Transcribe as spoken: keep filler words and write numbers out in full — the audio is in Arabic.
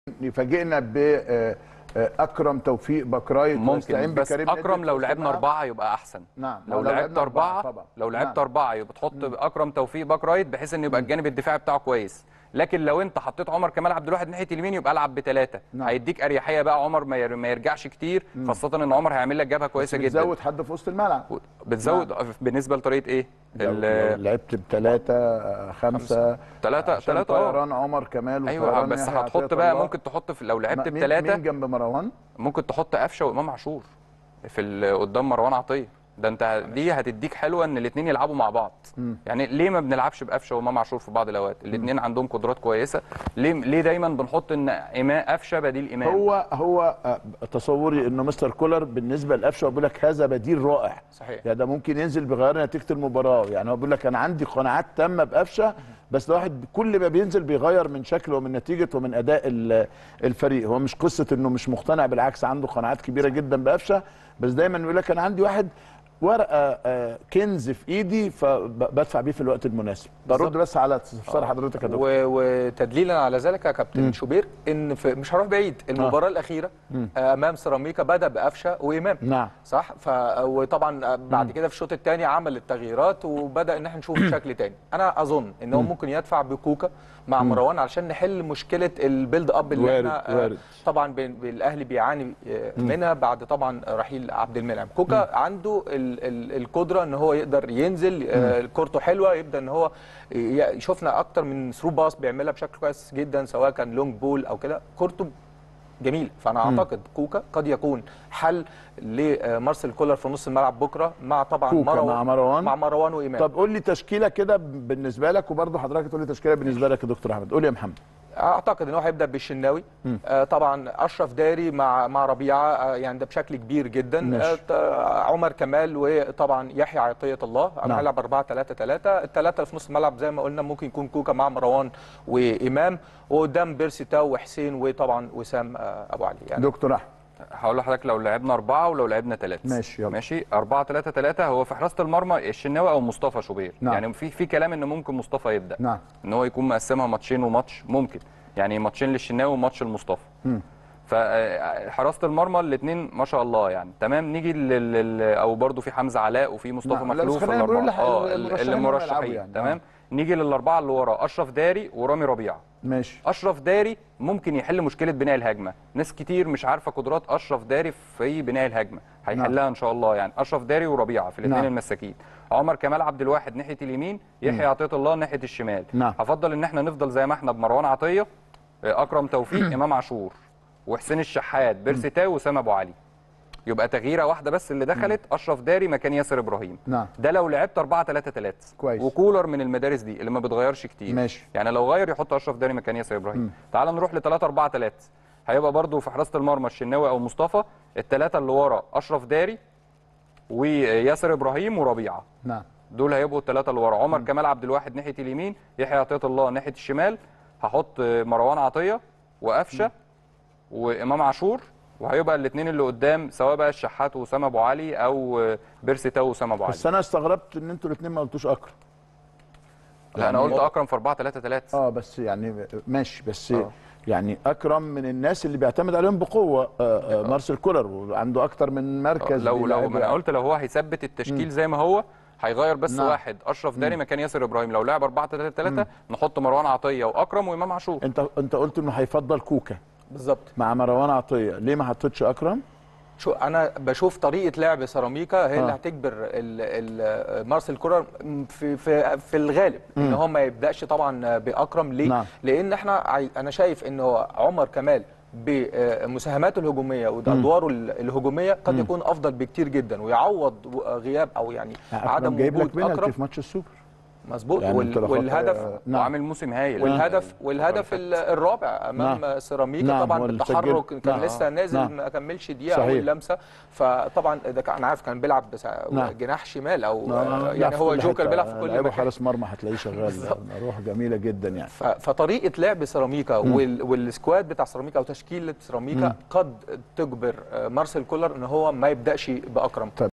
يفاجئنا باكرم توفيق باكرايت ممكن، بس اكرم لو لعبنا اربعه يبقى احسن. نعم. لو, لو لعبت اربعه طبعا. لو لعبت نعم. اربعه يبقى تحط مم. اكرم توفيق باكرايت بحيث ان يبقى مم. الجانب الدفاعي بتاعه كويس. لكن لو انت حطيت عمر كمال عبد الواحد ناحيه اليمين يبقى العب بثلاثه. نعم. هيديك اريحيه بقى، عمر ما يرجعش كتير، مم. خاصه ان عمر هيعمل لك جبهه كويسه جدا. بتزود حد في وسط الملعب، بتزود نعم. بالنسبه لطريقه ايه؟ لو لعبت بثلاثه خمسه ثلاثه ثلاثه طيران عمر كمال ايوه، بس هتحط بقى ممكن تحط في لو لعبت بثلاثه مين جنب مروان؟ ممكن تحط قفشه وامام عاشور في قدام مروان عطيه. ده انت دي هتديك حلوه ان الاثنين يلعبوا مع بعض. مم. يعني ليه ما بنلعبش بقفشه وامام عاشور في بعض الاوقات؟ الاثنين عندهم قدرات كويسه. ليه ليه دايما بنحط ان امام قفشه بديل امام؟ هو هو تصوري انه مستر كولر بالنسبه لقفشه بيقول لك هذا بديل رائع. صحيح. يعني ده ممكن ينزل بغير نتيجه المباراه. يعني هو بيقول لك انا عندي قناعات تامه بقفشه، بس ده واحد كل ما بينزل بيغير من شكله ومن نتيجته ومن اداء الفريق. هو مش قصه انه مش مقتنع، بالعكس عنده قناعات كبيره جدا بقفشه، بس دايما بيقول لك انا عندي واحد ورقه كنز في ايدي فبدفع بيه في الوقت المناسب. برد بس على استفسار حضرتك يا دكتور. وتدليلا على ذلك يا كابتن مم. شوبير، ان في مش هروح بعيد، المباراه آه. الاخيره مم. امام سيراميكا بدا بقفشه وامام. نعم صح. ف وطبعا بعد كده في الشوط الثاني عمل التغييرات وبدا ان احنا نشوف شكل ثاني. انا اظن ان هو ممكن يدفع بكوكا مع مروان علشان نحل مشكله البيلد اب اللي وارد احنا وارد. طبعا الاهلي بيعاني منها بعد طبعا رحيل عبد المنعم. كوكا مم. عنده ال ال القدره ان هو يقدر ينزل، كورته حلوه، يبدا ان هو شفنا اكتر من ثرو باس بيعملها بشكل كويس جدا، سواء كان لونج بول او كده، كورته جميل. فانا مم. اعتقد كوكا قد يكون حل لمارسيل كولر في نص الملعب بكره، مع طبعا مروان مع مروان مع مروان وامام. طب قول لي تشكيله كده بالنسبه لك، وبرضه حضرتك تقول لي تشكيله بالنسبه لك يا دكتور احمد. قول لي يا محمد. اعتقد ان هو هيبدا بالشناوي، آه طبعا اشرف داري مع مع ربيعه، آه يعني ده بشكل كبير جدا. آه عمر كمال وطبعا يحيى عطيه الله. انا هلعب اربعه ثلاثه ثلاثه. الثلاثه اللي في نص الملعب زي ما قلنا ممكن يكون كوكا مع مروان وامام، وقدام بيرسي تاو وحسين وطبعا وسام آه ابو علي. يعني دكتور احمد هقول لحضرتك لو لعبنا أربعة ولو لعبنا ثلاثة. ماشي يلا. ماشي أربعة ثلاثة ثلاثة. هو في حراسة المرمى الشناوي أو مصطفى شوبير. نعم. يعني في في كلام إن ممكن مصطفى يبدأ. نعم. إن هو يكون مقسمها ماتشين وماتش، ممكن يعني ماتشين للشناوي وماتش لمصطفى. امم فحراسة المرمى الاثنين ما شاء الله يعني تمام. نيجي لل او برضه في حمزة علاء وفي مصطفى نعم. مخلوف في الأربعة اه اللي مرشحين يعني. تمام. آه. نيجي للأربعة اللي ورا أشرف داري ورامي ربيعة. ماشي. اشرف داري ممكن يحل مشكله بناء الهجمه. ناس كتير مش عارفه قدرات اشرف داري في بناء الهجمه، هيحلها نعم. ان شاء الله. يعني اشرف داري وربيعه في الاثنين نعم. المساكين. عمر كمال عبد الواحد ناحيه اليمين، يحيى عطيه الله ناحيه الشمال. نعم. هفضل ان احنا نفضل زي ما احنا بمروان عطيه، اكرم توفيق، امام عاشور، وحسين الشحات، بيرسي تاو، وسام ابو علي. يبقى تغييره واحده بس اللي دخلت مم. اشرف داري مكان ياسر ابراهيم. نعم. ده لو لعبت اربعه ثلاثه ثلاثه كويس. وكولر من المدارس دي اللي ما بتغيرش كتير. ماشي. يعني لو غير يحط اشرف داري مكان ياسر ابراهيم. مم. تعال نروح ل ثلاثه اربعه ثلاثه. هيبقى برده في حراسه المرمى الشناوي او مصطفى، الثلاثه اللي ورا اشرف داري وياسر ابراهيم وربيعه. نعم. دول هيبقوا الثلاثه اللي ورا. عمر مم. كمال عبد الواحد ناحيه اليمين، يحيى عطيه الله ناحيه الشمال. هحط مروان عطيه وقفشه وامام عاشور، وهيبقى الاثنين اللي قدام سواء بقى الشحات وسام ابو علي او بيرسي تاو وسام ابو علي. بس انا استغربت ان انتوا الاثنين ما قلتوش اكرم. لا يعني انا قلت اكرم في اربعه ثلاثه ثلاثه. اه بس يعني ماشي، بس آه. يعني اكرم من الناس اللي بيعتمد عليهم بقوه آه آه مارسيل كولر، وعنده اكتر من مركز. آه لو لو ما انا قلت لو هو هيثبت التشكيل م. زي ما هو، هيغير بس نعم. واحد اشرف داري م. مكان ياسر ابراهيم. لو لعب اربعه ثلاثه ثلاثه نحط مروان عطيه واكرم وامام عاشور. انت انت قلت انه هيفضل كوكا بالظبط مع مروان عطيه، ليه ما حطيتش اكرم؟ شو انا بشوف طريقه لعب سيراميكا هي آه. اللي هتجبر مارسيل كولر في في في الغالب مم. ان هو ما يبداش طبعا باكرم. ليه؟ نعم. لان احنا انا شايف ان هو عمر كمال بمساهماته الهجوميه وادواره الهجوميه قد مم. يكون افضل بكتير جدا، ويعوض غياب او يعني عدم جايب وجود لك اكرم في ماتش السوبر. مظبوط. يعني وال... والهدف نعم. وعامل موسم هايل. والهدف والهدف الرابع امام نعم. سيراميكا نعم. طبعا بالتحرك كان نعم. لسه نازل نعم. ما كملش دقيقه اول لمسه. فطبعا ده انا عارف كان بيلعب نعم. جناح شمال او نعم. يعني هو جوكر بيلعب في كل مكان. حارس مرمى هتلاقيه شغال روح جميله جدا يعني. ف... فطريقه لعب سيراميكا وال... والسكواد بتاع سيراميكا او تشكيله سيراميكا قد تجبر مارسيل كولر ان هو ما يبداش باكرم.